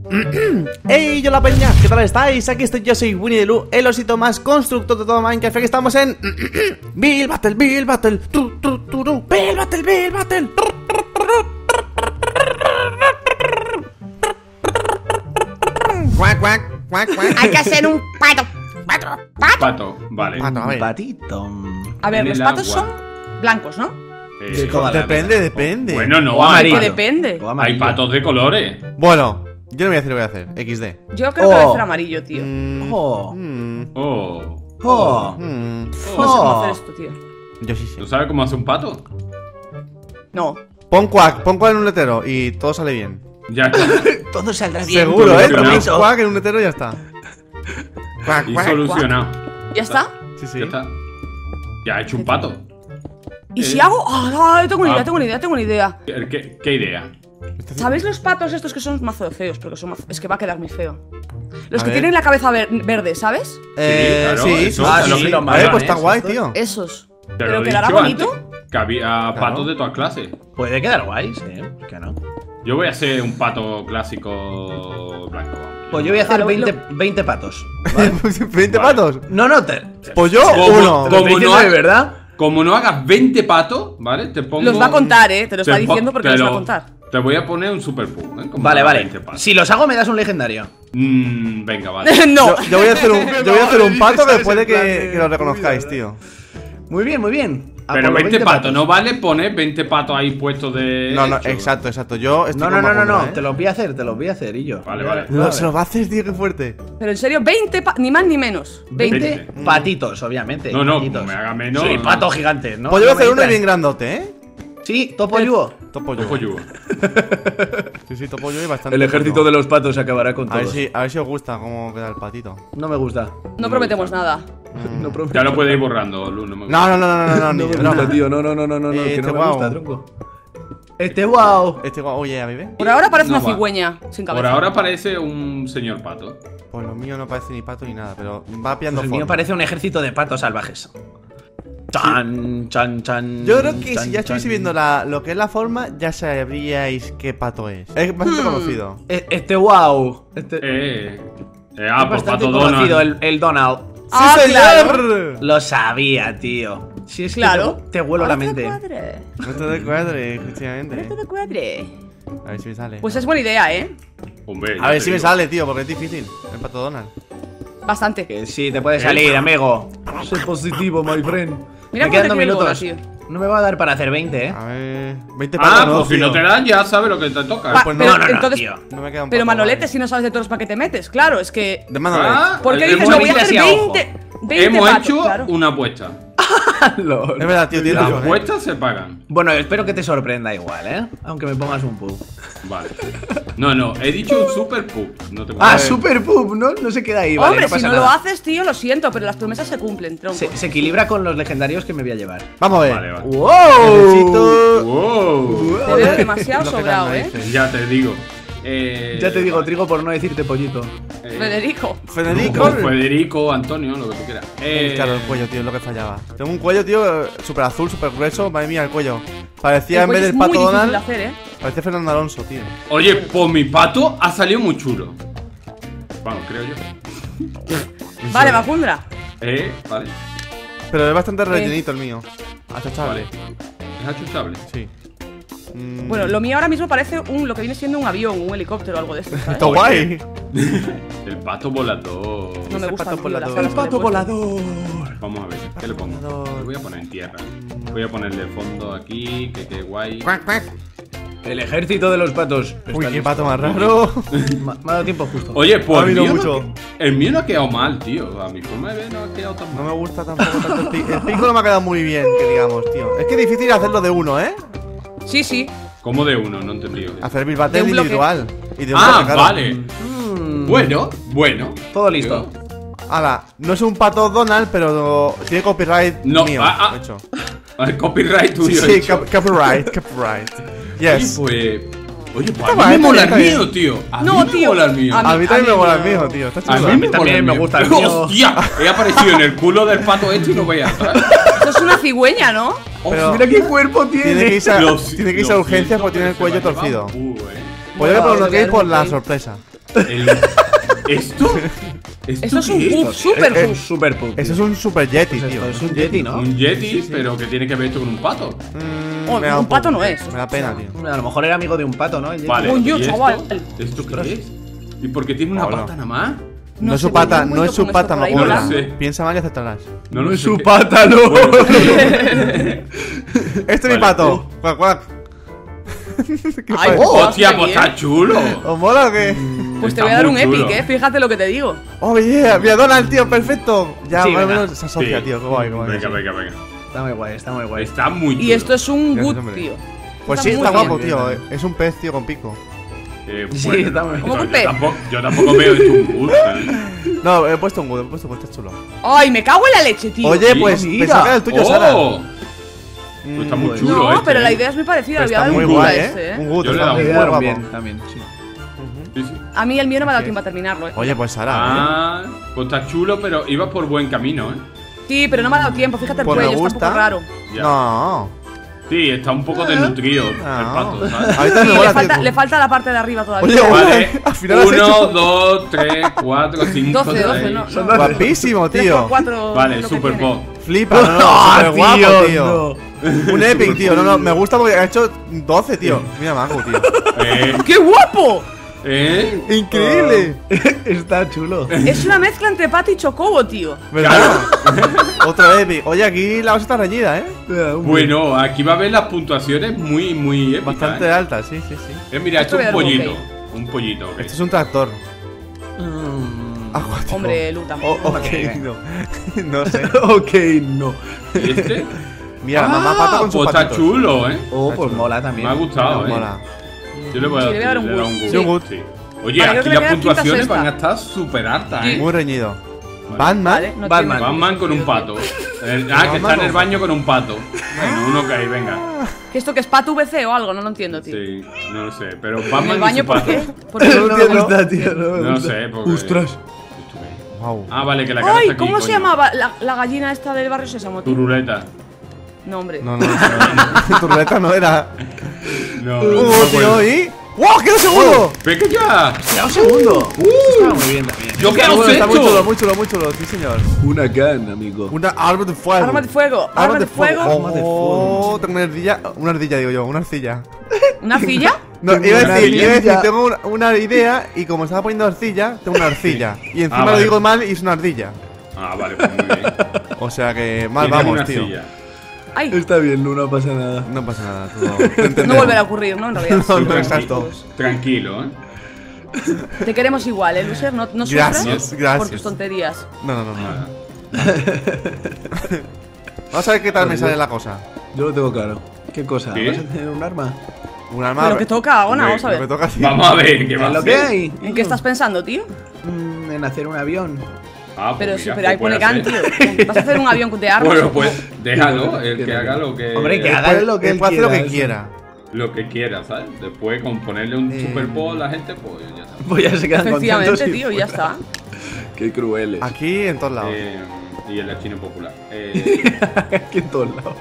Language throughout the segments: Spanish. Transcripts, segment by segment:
¡Hey, yo la peña! ¿Qué tal estáis? Aquí estoy, yo soy Winnie the Pooh, el osito más constructor de todo Minecraft. Aquí estamos en Build Battle, Build Battle, Build Battle, Build Battle. Cuac, cuac, cuac, cuac. Hay que hacer un pato. Pato, vale. Pato, a ver. Patito. A ver, En los el patos agua. son blancos, ¿no? Depende, depende. Bueno, no, O amarillo. Que depende. O hay amarillo. patos de colores. Bueno, yo no voy a decir lo que voy a hacer. XD. Yo creo que debe ser amarillo, tío. Oh. Oh. Oh. No sé cómo hacer esto, tío. Yo sí sé. ¿Tú sabes cómo hace un pato? No. Pon quack en un letero y todo sale bien. Ya está. Todo saldrá bien. Seguro, todo Pones solucionado. quack en un letero y ya está. Quack, Y quack. solucionado. ¿Ya está? Sí, sí. Ya está. Ya ha hecho un pato. ¿Y si hago...? Ah, tengo una idea, tengo una idea. ¿Qué idea? ¿Sabéis los patos estos que son mazo feos? Porque son es que va a quedar muy feo. Los A que ver. tienen la cabeza verde, ¿sabes? claro, Sí, eso, Ah, es lo sí, que- los A ver, marrones, pues está guay, estos. tío. Esos. Te lo ¿Pero he quedará dicho bonito? antes, que había patos de todas clases. Puede quedar guay, sí. ¿Por qué no? Yo voy a hacer un pato clásico blanco. Pues yo voy a hacer Claro, 20 patos. ¿vale? 20 Vale. patos. No, no, te. Pues yo, Como- uno. Te lo estoy Como diciendo no de ha- verdad. Como no hagas 20 patos, ¿vale? Te pongo. Los va a contar, ¿eh? Te lo está te po- diciendo porque te los va a lo- contar. Te voy a poner un super pug, ¿eh? Como Vale, hagas vale. 20 patos. Si los hago, me das un legendario. Venga, vale. No. Yo voy a hacer un pato que ¿Sabes? puede En plan que de- lo reconozcáis, tío. Muy bien, muy bien. A Pero por los 20 patos, no vale poner 20 patos ahí puestos de. No, no, hecho. exacto. Yo estoy No, con no, no, no, Macumbra, no. Te los voy a hacer, y yo. Vale, vale. Se lo va a hacer, tío, qué fuerte. Pero en serio, 20 ni más ni menos. 20. 20 patitos, obviamente. No, no, patitos. como me haga menos. Sí, no. patos gigantes, ¿no? Pues yo voy a No me hacer uno entran. bien grandote, ¿eh? Sí, topo yugo. Topo Ojo, yo. yugo. Sí, topo yo y bastante. El ejército de los patos acabará con A ver, todos. a ver si os gusta cómo queda el patito. No me gusta. No prometemos nada. No prometo. Ya lo puedes ir borrando, Lu, no me gusta. No, ni No de me broma. gusta, tío. No, que Este no me guau. gusta, tronco. Wow. Oye, a bebé. Por ahora parece No una va. cigüeña sin cabeza. Por ahora parece un señor pato. Pues lo mío no parece ni pato ni nada, pero va pillando El mío forma. parece un ejército de patos salvajes. Chan, chan, chan. Yo creo que chan, si ya estuviese chan. viendo lo que es la forma, ya sabríais qué pato es. Es bastante conocido. Wow. Este Es es pues bastante pato conocido, Donald. el Donald. Ah, ¡Sí, claro. señor! Lo sabía, tío. Si es que Claro. te huelo la Ahora te mente. cuadre. Esto de cuadre, efectivamente. Ahora te cuadre. A ver si me sale. Pues es buena idea, ¿eh? Hombre, A ya ver te si me digo. sale, tío, porque es difícil. El pato Donald. Bastante. Que sí, te puede salir, amigo. Sé positivo, my friend. Mira Me cómo quedan te 2 quiere el bola, minutos. tío. No me va a dar para hacer 20, A ver. 20 patos, Ah, no, pues si no tío. te dan, ya sabes lo que te toca. Pa- pues pero no, no, entonces, tío. No me queda un pero pato, Manolete, vale. si no sabes de todos los paquetes metes, claro, es que. De Manolete. ¿Por qué hemos dices no voy a hecho hacer así a ojo. 20 Hemos patos? hecho Claro. una apuesta. Lol. Es verdad, tío, tienes Las razón, ¿eh? apuestas se pagan. Bueno, espero que te sorprenda igual, ¿eh? Aunque me pongas un pub. Vale. No, he dicho un super pub. No te Ah, puedo- super pub, ¿no? No se queda ahí, vale. Hombre, no si pasa no lo nada. haces, tío, lo siento, pero las promesas se cumplen, tronco. Se equilibra con los legendarios que me voy a llevar. Vamos a ver. Vale, vale. ¡Wow! Necesito. Wow. Te veo demasiado Lo que sobrado, dan ¿eh? narices. Ya te digo. Ya te digo, trigo por no decirte pollito. Federico. Federico. Federico, Antonio, lo que tú quieras. Claro, el cuello, tío, es lo que fallaba. Tengo un cuello, tío, súper azul, súper grueso. Madre mía, el cuello. Parecía, en vez del es muy pato difícil de Donald, hacer, ¿eh? parecía Fernando Alonso, tío. Oye, pues mi pato ha salido muy chulo. Vamos, creo yo. Vale, Macundra. Vale. Pero es bastante rellenito el mío. Achachable. Vale. ¿Es achustable? Sí. Bueno, lo mío ahora mismo parece lo que viene siendo un avión, un helicóptero o algo de esto, ¿sabes? Está guay. El pato volador. No me Ese gusta pato tío, las volador. alas El que le he pato puesto. volador. Vamos a ver, ¿qué le pongo? volador. Lo voy a poner en tierra. Voy a ponerle fondo aquí, que guay. Cuac, cuac. El ejército de los patos. Uy, Está qué listo. pato más raro. Me ha dado tiempo justo. Oye, pues Ha el habido mío, mucho. el mío no ha quedado mal, tío. A mi forma de ver no ha quedado tan No mal. me gusta tampoco tanto el pico. El pico no me ha quedado muy bien, que digamos, tío. Es que es difícil hacerlo de uno, ¿eh? Sí, sí. ¿Cómo de uno? No he entendido. Hacer Build Battle De un bloque. individual. Y de un Ah, bloque, claro. vale. Bueno. Todo listo. Ahora, no es un pato Donald, pero tiene copyright No, mío, ah. de hecho. El copyright Sí, tuyo. sí, hecho. copyright, copyright. Yes. Oye, pues Está a mí mal, me mola está el bien. mío, tío. A No, mí me tío. mola el mío. A A mí mí también me mola el no. mío, tío. Está A chulo. mí me también mola me gusta el mío. ¡Hostia! He aparecido en el culo del pato este y no veas. ¿sabes? Eso es una cigüeña, ¿no? Pero Mira qué cuerpo tiene. tiene que irse a, Lo tiene que irse a lo urgencias siento, porque tiene el pero cuello se va a torcido. llevar un Pues yo le pongo lo que ir por la ok. sorpresa. ¿Esto? Esto es un qué pub, super Es pub. super pub. Eso es un super yeti, tío. Es un Yeti, ¿no? Un Yeti, pero que tiene que ver esto con un pato. Oh, Me da un pato poco. no es. Me da pena, tío. A lo mejor era amigo de un pato, ¿no? El Yeti. Vale. Coño, ¿y chaval. ¿Esto qué es? ¿Y por qué tiene una Hola. pata nada más? No es sé, su pata, voy no es su con pata, esto por ahí Mapola. volando. No lo sé. Piensa mal y aceptarás. No es sé su qué- pata, no. Bueno, Este es mi Vale. pato. Cuac, cuac. ¿Qué Ay, pasa? ¡Hostia, aquí, pues está chulo! ¿Os mola o qué? Pues te Está voy a dar muy un chulo. epic, fíjate lo que te digo. Oh, yeah, mira, Donald, tío, perfecto. Ya, Sí, más o venga. menos se asocia, Sí. tío. Qué guay, qué guay. Venga, sí. venga, venga. Está muy guay, está muy guay. Está muy chulo. Y esto es un Gracias, good, hombre. tío. Pues sí, muy está bien. guapo, tío. bien. Es un pez, tío, con pico. Sí, bueno, está muy- ¿Cómo yo un pez? yo tampoco veo esto un gusto, No, he puesto un good, está chulo. Ay, me cago en la leche, tío. Oye, Sí, pues mira. pensaba que era el tuyo, Sara. ¡Oh! Pues está muy Pues chulo no, este, pero la ¿eh? idea es muy parecida. Le voy a Está dar muy un good a guay, este, Un good, Yo le he está dado muy un Quedaron guapo. bien también, sí. Sí, sí. A mí el mío no me ha dado Sí. tiempo a terminarlo, Oye, pues Sara, Ah, pues está chulo, pero ibas por buen camino, ¿eh? Sí, pero no me ha dado tiempo. Fíjate el Pues me cuello, está un gusta. poco raro. Ya. No. Sí, está un poco desnutrido el No. pato, ¿sabes? Ahorita Sí, me le mola, falta, tío. le falta la parte de arriba todavía. Oye, Vale, al final has 1, hecho 2, 3, 4, 5, 12, 12, no. Son no. guapísimo, 3 tío. por 4. Vale, Super Pop. Flipa, no, súper guapo, tío. Un epic, tío. No, me gusta porque ha hecho 12, tío. Mira, Mago, tío. ¡Qué guapo! Increíble. Está chulo. Es una mezcla entre pato y chocobo, tío. ¿Verdad? Otro epic. Oye, aquí la cosa está reñida, Bueno, aquí va a ver las puntuaciones muy, muy épicas. Bastante alta, sí, sí, sí. Mira, esto es un Esto voy a pollito. dar Un pollito, ok. Este es un tractor. Acuático. Hombre, Lu tampoco. Ok, no. No sé. Ok, no. ¿Y este? Mira, mamá pato con sus pues está patitos. chulo, ¿eh? Oh, pues mola también. Me ha gustado, ¿eh? Mola. Yo le voy a Sí, le voy a dar un le he dado good. good. Sí, un good. Sí. Oye, Vale, creo aquí que me las queda quinta, puntuaciones sexta. van a estar súper altas, ¿eh? Muy reñido. Vale. Batman. Vale, no Batman. tiene Batman con un pato. Que está en el baño con un pato. Bueno, uno que hay, venga. ¿Que esto que es pato VC o algo? No lo entiendo, tío. Sí, no lo sé. Pero ¿En Batman el y baño su por pato. qué? ¿Por qué? No me gusta, tío. No me No gusta. sé, porque. Ostras. Wow. Ah, vale, que la cara ¡Ay! está aquí, ¿Cómo se coño. llamaba la gallina esta del barrio Sésamo, tío? Turuleta. No, hombre. No, tu ruleta no era. No. Tío, ¿y? ¡Wow! ¡Queda segundo! ¡Ve que ya! ¡Queda un segundo! Estaba muy bien también. ¡Yo qué Bueno, hago está muy chulo, esto! muy chulo, muy chulo. Sí, señor. Una can, amigo. Una arma de fuego. Arma de fuego, arma de fuego. Arma de fuego. Tengo una ardilla, digo yo, una arcilla. ¿Una silla? No, Tengo iba a una decir, ardilla. tengo una idea y como estaba poniendo arcilla, tengo una arcilla. Y encima vale. lo digo mal y es una ardilla. Ah, vale, pues muy bien. O sea que mal Tiene vamos, una tío. silla. Ay, Está bien, Lu, no pasa nada. No pasa nada, todo. Te entendemos. no volverá a ocurrir, ¿no? En realidad. No, Sí, no, exacto. Tranquilo, ¿eh? Te queremos igual, ¿eh, Lucer? No sufras Gracias, por gracias. tus tonterías. No. Nada. Vamos a ver qué tal me sale la cosa. Yo lo tengo claro. ¿Qué cosa? ¿Qué? ¿Vas a tener un arma? Un arma. De lo que toca, Ona, vamos a Lo que ver. toca así. Vamos a ver qué va ¿En a lo que hacer. hay? ¿En qué estás pensando, tío? En hacer un avión. Ah, pues Pero mira, sí, pero ahí pues pone puede Gan, hacer. tío. ¿Vas a hacer un avión de armas? Bueno, pues déjalo, el que haga lo que. Hombre, que haga Puede- lo que él puede hacer lo que quiera, quiera. Lo que quiera, ¿sabes? Después con ponerle un super pop a la gente, pues ya está. Pues ya se quedan contentos. Efectivamente, y tío, ya fuera. está. Qué crueles. Aquí en todos lados. Y en la China popular. Aquí en todos lados.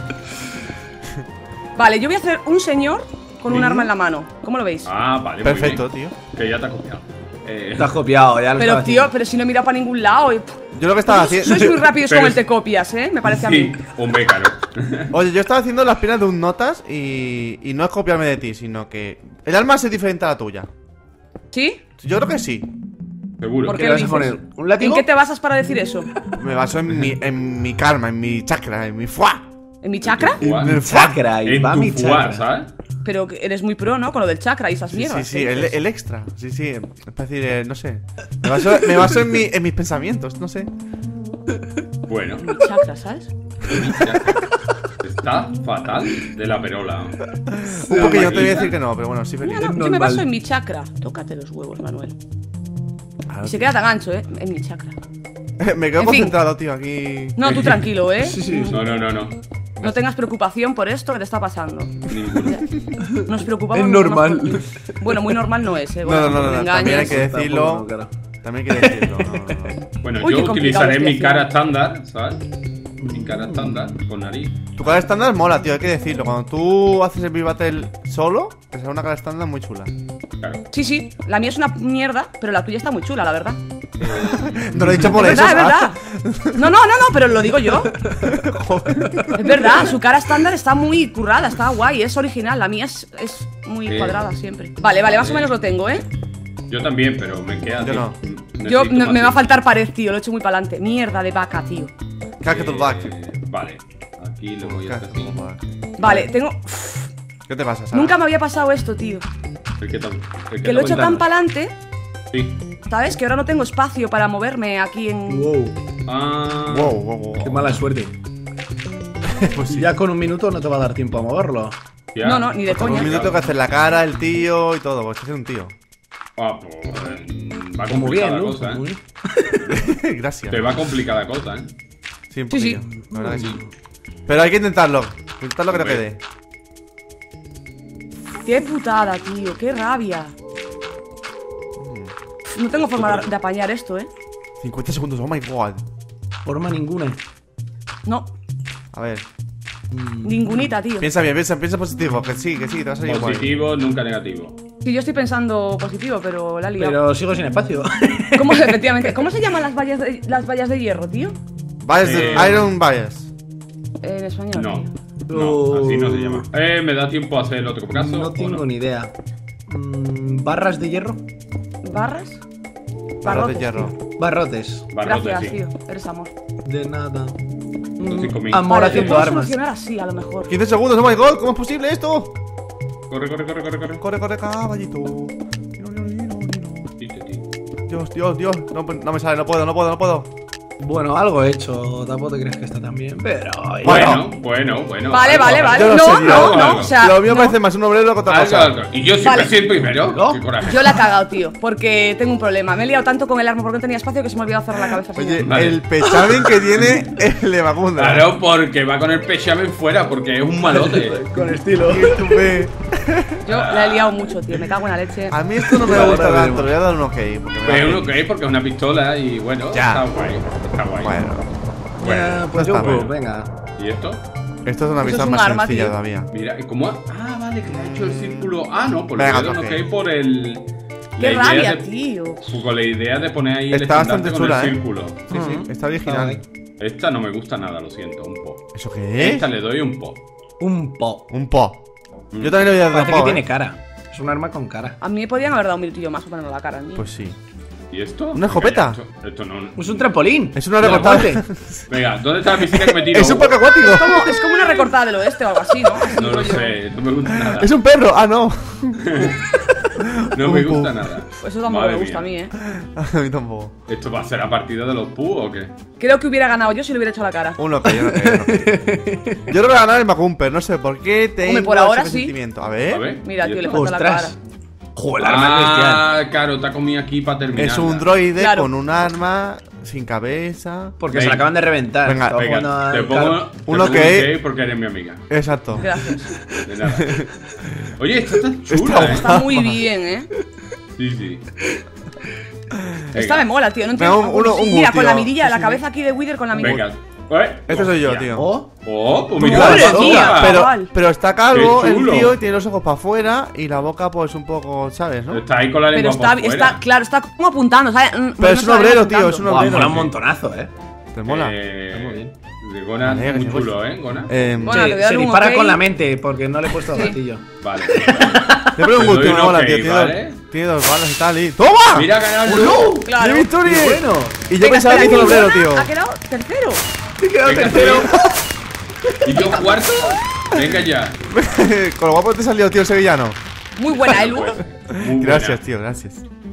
Vale, yo voy a hacer un señor con un arma en la mano. ¿Cómo lo veis? Ah, vale. muy Perfecto, bien. tío. Que ya te has copiado. Te has copiado, ya lo Pero, estaba tío, haciendo. pero si no he mirado para ningún lado. Yo lo que estaba haciendo. Sois muy rápidos Pero con el es- te copias, ¿eh? Me parece a Sí, mí. hombre, claro. Oye, yo estaba haciendo las piernas de un notas y no es copiarme de ti, sino que el arma es diferente a la tuya. ¿Sí? Yo creo que sí. Seguro. ¿Por ¿Qué qué le vas a dices? poner? ¿Un ¿En látigo? qué te basas para decir eso? Me baso en mi karma, en mi chakra, en mi fuá. ¿En mi chakra? Fuá. En el fuá. Chakra, ahí En va tu mi fuá, chakra. ¿sabes? Pero que eres muy pro, ¿no? Con lo del chakra y esas Sí, mierdas. sí, el extra. Sí, sí. Es decir, no sé. Me baso en mis pensamientos, no sé. Bueno, Mi chakra, ¿sabes? está fatal de la perola. Un poquillo, no te voy a decir que no, pero bueno, sí feliz. No, yo me normal. baso en mi chakra. Tócate los huevos, Manuel. Y se queda tan ancho, ¿eh? En mi chakra. Me quedo En fin. concentrado, tío, aquí. No, tú tranquilo, ¿eh? Sí, sí. No. No tengas preocupación por esto que te está pasando. Ninguno. Nos preocupamos. Es mucho normal. más por ti. Bueno, muy normal no es, ¿eh? No, Bueno, no, me también hay engañes. que decirlo. Tampoco, no, claro. También hay que decirlo. No. Bueno, Uy, yo qué complicado utilizaré estoy mi haciendo. cara estándar, ¿sabes? Sin cara estándar, con nariz. Tu cara estándar mola, tío, hay que decirlo. Cuando tú haces el Bill Battle solo, te sale una cara estándar muy chula. Claro. Sí, la mía es una mierda, pero la tuya está muy chula, la verdad. No lo he dicho por Es eso, verdad, es ¿sabes? verdad. No, pero lo digo yo. Es verdad, su cara estándar está muy currada, está guay, es original. La mía es muy cuadrada siempre. Vale, más o menos lo tengo, ¿eh? Yo también, pero me queda. Yo no. Yo me va a faltar pared, tío, lo he hecho muy para adelante. Mierda de vaca, tío. Cacket back. Vale, aquí lo voy a hacer así. Vale, tengo... ¿Qué te pasa, Sara? Nunca me había pasado esto, tío. Que lo he hecho tan para adelante, Sí. ¿sabes? Que ahora no tengo espacio para moverme aquí en... Wow, Ah. Wow. qué mala suerte. Pues sí. Ya con un minuto no te va a dar tiempo a moverlo. Ya. No, ni de Con coña. un minuto tengo que hacer la cara, el tío y todo. Pues hacer un tío. Ah, pues, va Muy complicada bien, la ¿no? cosa, Muy ¿eh? bien. Gracias. Te va complicada la cosa, ¿eh? Sí, un Sí, poquillo. La verdad que sí. Pero hay que intentarlo. Intentarlo que no Hombre. quede. Qué putada, tío, qué rabia. No tengo forma de apañar esto, 50 segundos, oh my god. Forma ninguna. No, A ver. ningunita, tío. Piensa bien, piensa positivo. Que sí, te va a salir igual. Positivo, nunca negativo. Sí, yo estoy pensando positivo, pero la he liado. Pero sigo sin espacio. ¿Cómo, efectivamente, ¿cómo se llaman las vallas de hierro, tío? Bias de Iron Bias. En español. No. tío. No, así no se llama. Me da tiempo a hacer el otro caso. No tengo ni idea. ¿Barras de hierro? ¿Barras? Barras de Barrotes, hierro. tío. Barrotes. Barrotes, Gracias, sí. tío, eres amor. De nada. Son 5.000. Amor Vale, lo haciendo puedo armas. solucionar así, a lo mejor. 15 segundos, oh my god. ¿Cómo es posible esto? Corre. Corre, caballito. Tite, tite. Dios. No me sale, no puedo. Bueno, algo he hecho. Tampoco te crees que está tan bien, pero. Bueno. Vale, algo, vale, algo. vale. Yo no sé, No, algo. o sea. Lo mío no. parece más un obrero que otra Algo, cosa. algo. Y yo siempre Vale. soy el primero. ¿No? Qué coraje. Yo la he cagado, tío, porque tengo un problema. Me he liado tanto con el arma porque no tenía espacio que se me ha olvidado cerrar la cabeza. Oye, Vale. el pechamen que tiene el de Macunda. Claro, porque va con el pechamen fuera, porque es un malote. Con estilo. Qué estupendo. Yo la he liado mucho, tío. Me cago en la leche. A mí esto no me Ahora gusta veremos. tanto, le voy a dar un ok. Porque me Pues da uno que porque es una pistola y bueno, Ya. está guay. Está guay. Bueno, Ya, pues está yo, bueno. venga. ¿Y esto? esto es una Eso vista es un más arma, sencilla tío. todavía. Mira, ¿cómo? Vale, que le ha hecho el círculo. No, por Venga, lo ok. que hay por el. Qué la idea rabia, de- tío. Con la idea de poner ahí el Está bastante estandarte con chula, el círculo. Sí, está original. Esta no me gusta nada, lo siento, un po. ¿Eso qué es? Esta le doy un po. Un po. Un po. Yo también le voy a dar Parece un que po, tiene cara. Es un arma con cara. A mí me podían haber dado un minutillo más o menos la cara. Pues sí. ¿Y esto? ¿Una escopeta? Esto no. Es un trampolín. Es una Mira, recortada. guante. Venga, ¿dónde está la piscina que me tiro? Es un parque acuático. Es como una recortada del oeste o algo así, ¿no? Así No lo rollo. sé, no me gusta nada. Es un perro. Ah, no. No me un gusta pu. nra. Pues eso tampoco Madre me gusta mía. a mí, A mí tampoco. ¿Esto va a ser a partida de los pu o qué? Creo que hubiera ganado yo si le hubiera hecho la cara. Un ok, un ok. Yo creo que voy a ganar el Macumper. No sé por qué tengo Hombre, por ahora ese sí. sentimiento. A A ver. ver. Mira, ¿y tío, le esto? falta la cara. Ostras. Joder, el arma bestial. Claro, te ha comido aquí para terminar. Es un droide Claro. con un arma sin cabeza. Porque Venga. se la acaban de reventar. Venga, Estaba jugando Venga, te al pongo, Call- te Uno pongo que- un ok porque eres mi amiga. Exacto. Gracias. De nada. Oye, esta está chula, Está Está muy bien, Sí, sí. Esta me mola, tío. No Venga, entiendo. un Mira, tío. con la mirilla, la cabeza aquí de Wither con la mirilla. Venga. Este soy yo, Hostia. tío. Oh, Oh, pues mira. Madre la mía. bazooka. Pero, chaval. pero está calvo Qué el chulo. tío y tiene los ojos para afuera y la boca pues un poco, ¿sabes, no? Está ahí con la Pero lengua está, por fuera. claro, está como apuntando, ¿sabes? Pero es un obrero, tío, es un buah, obrero. mola un montonazo, ¿Te mola? Está muy bien. De Gona, Vale, muy que chulo, Gona. Bueno, Sí, le voy a dar se un dispara ok. con la mente porque no le he puesto Sí. gatillo. Vale. Te Te doy pregunto, un me mola, ok, tío. Tiene, ¿vale? tiene dos balas y tal y. ¡Toma! Mira, ganado ¡No! Claro. ¡Qué victoria! ¡Qué bueno! Y yo Venga, pensaba que hizo el espera, obrero, tío. Ha quedado tercero. He quedado Venga, tercero. ¿Y yo cuarto? Venga ya. Con lo guapo te salió, tío, el sevillano. Muy buena, Elu. Pues, muy buena. Gracias, tío, gracias.